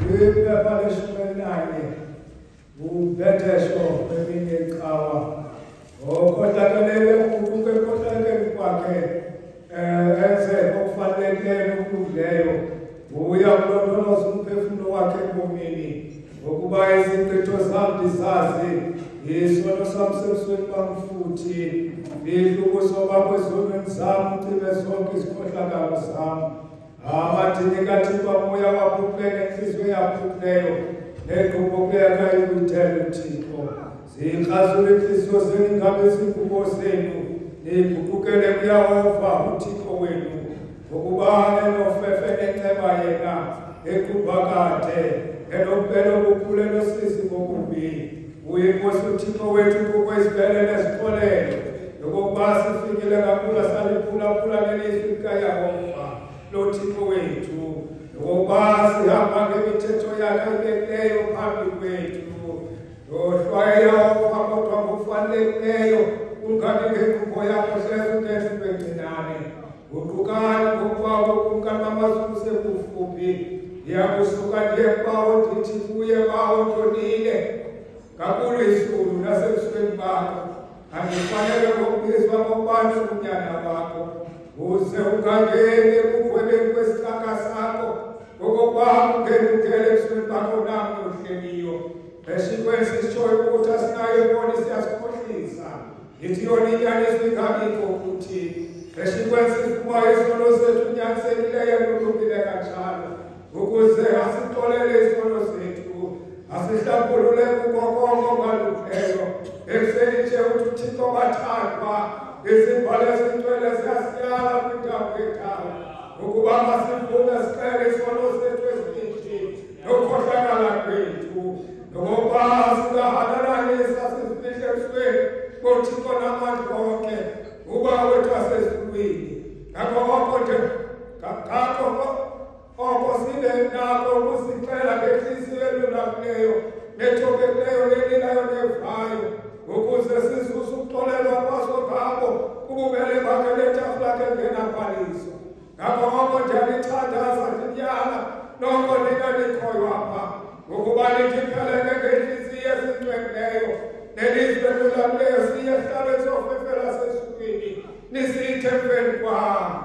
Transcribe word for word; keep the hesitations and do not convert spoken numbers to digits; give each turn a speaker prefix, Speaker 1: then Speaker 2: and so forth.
Speaker 1: iphepha leshumi elinanye ubethesho kweminye iqhawa okhohlakelele uquke ekhohlakele kwakhe enze okufanelekileyo okudleyo uya kulondoloza umphefumulo wakhe ebomini ngokuba izinketho zami ndizazi isono sami sebusweni bami futhi ihlukuso bakho ezonweni zami ucime zonke izikhohlakalo zami amadini kaThixo amoya waphuphuleyo nenhliziyo yaphuphuleyo neqhubekela kayikuthela uThixo zikrazule inhliziyo zenu ngabe izingubo zenu niguqukele kuyehova uThixo wenu ngokuba nenofefe nenceba yena eqhubakade enobelo bukhulu enosizi ngokubi uyinkosi uThixo wethu kukwezibele nezixolelo ngokuba sifikile kakhulu saliphulaphula lelizwi likaYehova loThixo wethu ngokuba sihamba ngemithetho yakhe ebekileyo phambi kwethu yohlwayeYehova kodwa ngokufanelekileyo ungabi ngenqubo yakho sezukethi kwencinane uqukani ngokwabo kumkanamazulu sekufuphi yakusuka ndiye kwawo ndithi kuye kwawo ntonile kakhulu izulu nasebusweni bakho andifanele ngokubizwa ngokubantu unyana bakho uze ungangeni ekugwebeni kwesihlaka sakho ngokokuba ungene ungele ebusweni bakho nami uhleliyo esikweni sisitshoyo ukuthi asinayo iboni siyasikhohlisa yithi yona inyani esingabikho ukuthi esikweni sisibumayo isono sethu unyanisekileyo nolungile kanjalo ukuze asixolele isono zethu asihlambulule kuko konke okungalungileyo ekuseni nje ukuthi uThixo bathandwa izimbali ezingcwele ziyasiyala kwindawo ngendawo ukuba masivume sicele isono sethu ezininji nokukhohlakala kwethu ngoba singahalananisa sizifihle ebusweni boThixo namandla onke uba wethu asezulwini ngakho oko nje ngakho oko sibe nako ukusicela ngenhliziyo elulakileyo nethobekileyo nelilayo nevayo ukuze sizuze ukuxolelwa kwaso ngabo ububele bakhe letafula lakhe lingenabhaliso ngakho oko nje lithandaza ndinyala noko lingalikhoyo apha ngokuba likhipheleke ngenhliziyo ezingcweleyo nelizwi elulakileyo siyehlale sofefela sesukwini nisiyithembeni kwam